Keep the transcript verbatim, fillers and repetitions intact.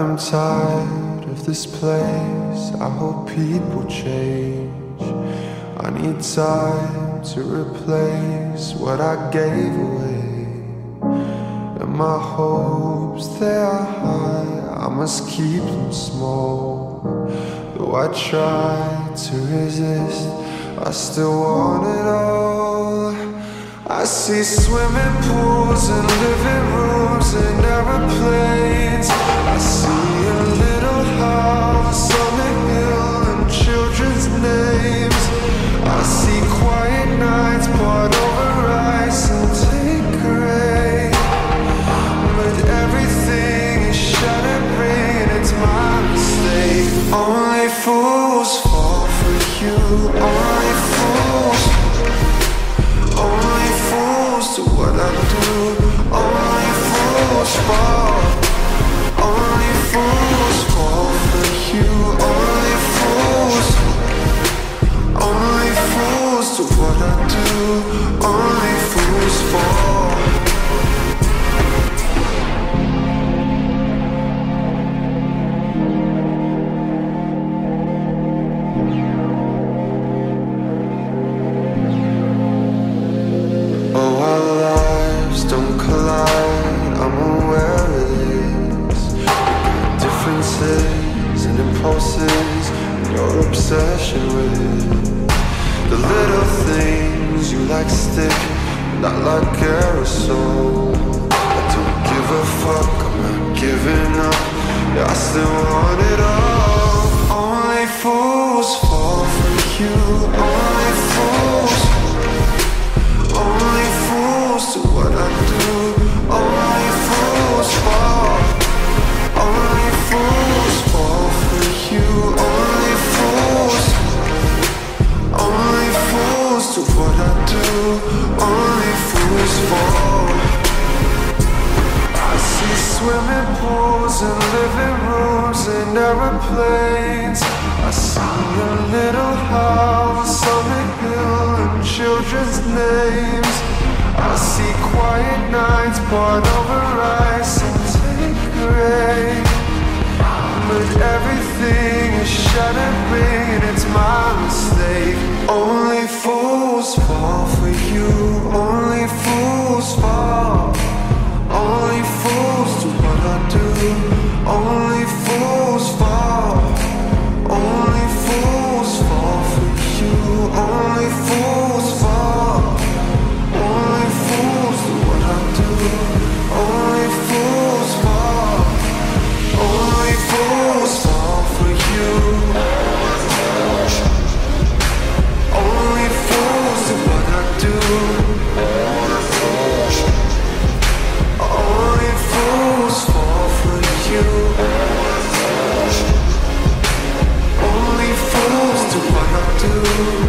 I'm tired of this place. I hope people change. I need time to replace what I gave away. And my hopes, they are high, I must keep them small. Though I try to resist, I still want it all. I see swimming pools and living rooms and aeroplanes. I see a little house on the hill and children's names. I see quiet nights poured over ice and take rain. But everything is shattering and it's my mistake. Only fools fall for you. Only fools. Only fools do what I do. Only fools fall. Only fools fall for you. Only fools. Only fools do what I do. Only fools fall. Oh, our lives don't collide, I'm aware of this. We got differences and impulses, and your obsession with the little things you like stick, not like aerosol. I don't give a fuck, I'm not giving up, yeah, I still want it all. Only fools fall for you, only fools. Only fools do what I do. Only fools fall. Only fools fall for you. Only fools. Only fools do what I do. Only fools fall. I see swimming pools and living rooms and aeroplanes. I see a little house on the hill and children's names. I see quiet nights poured over ice and take rain. But everything is shattering and it's my mistake. Only fools fall for you. Only fools fall. Only fools do what I do. Only fools fall. Only fools fall for you. Only fools fall. Only fools do what I do. Only fools fall. Only fools fall for you. Only fools do what I do. Only fools fall for you. Only fools do what I do.